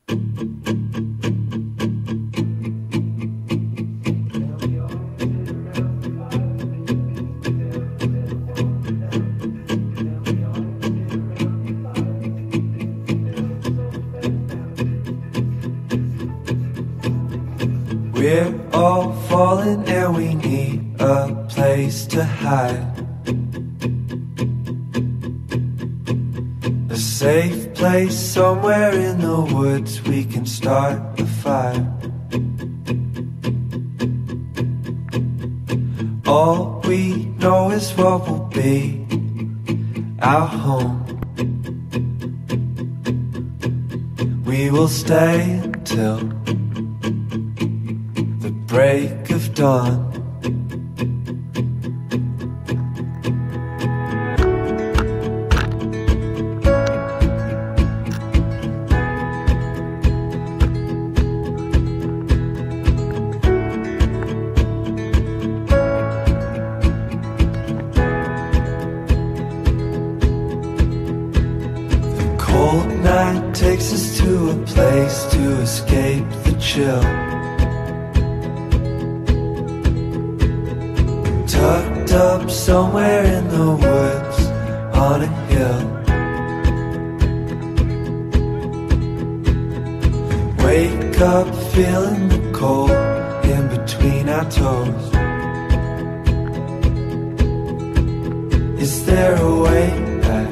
We're all falling and we need a place to hide, a safe place somewhere in the woods we can start a fire. All we know is what will be our home. We will stay until the break of dawn. The cold night takes us to a place to escape the chill, tucked up somewhere in the woods on a hill. Wake up feeling the cold in between our toes. Is there a way back?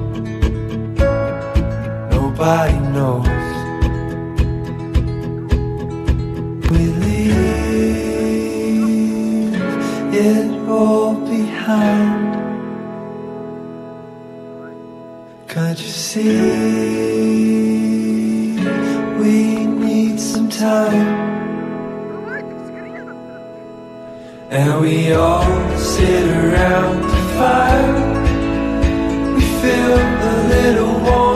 Nobody knows. We leave it all behind. Can't you see? We need some time. And we all sit around the fire. We feel a little warm